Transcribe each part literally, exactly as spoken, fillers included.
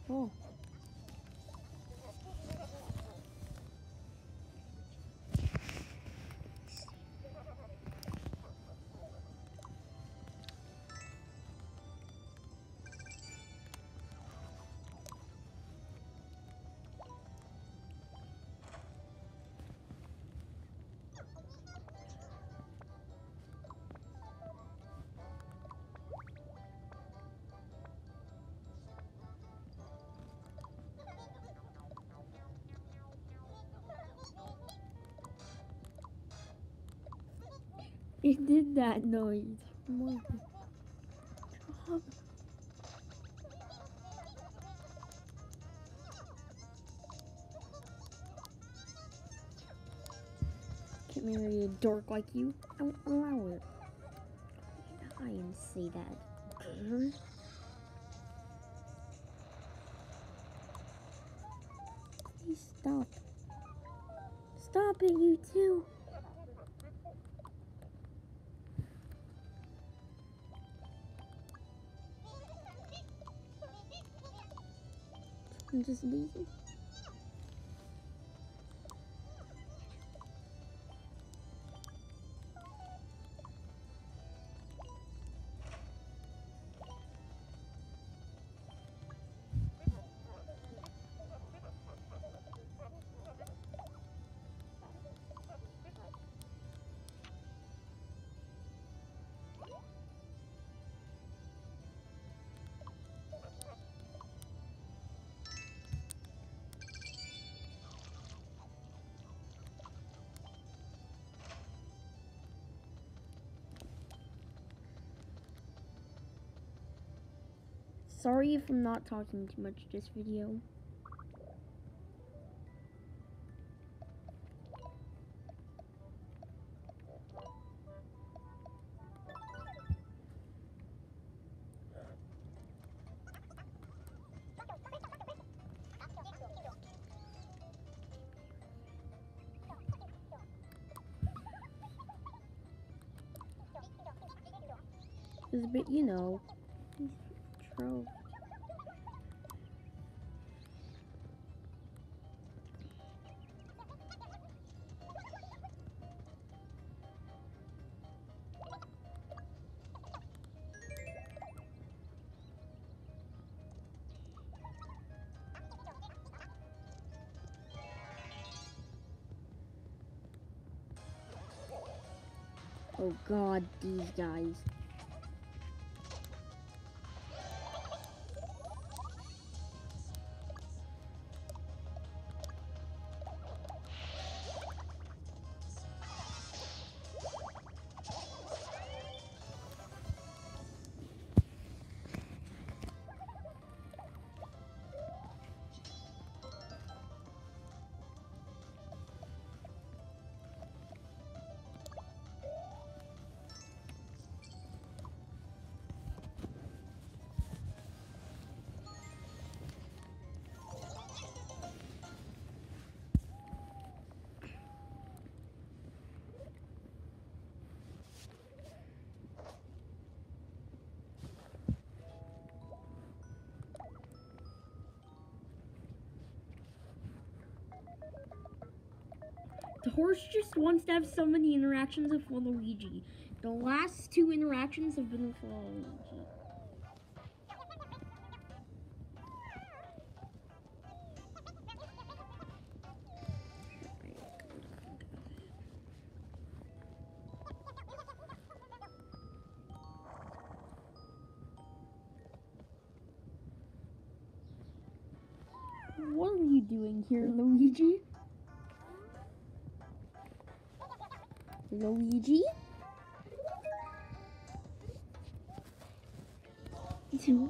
Oh. It did that noise. More. Stop. Can't marry a dork like you. I won't allow it. I didn't say that. Grr. Please stop. Stop it, you two. I'm just leaving. Sorry if I'm not talking too much this video. It's a bit, you know, troll. Oh God, these guys. The horse just wants to have so many interactions with Waluigi. The last two interactions have been with Waluigi. What are you doing here, Luigi? Luigi? Two.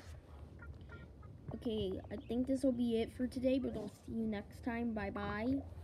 Okay, I think this will be it for today, but I'll see you next time. Bye bye.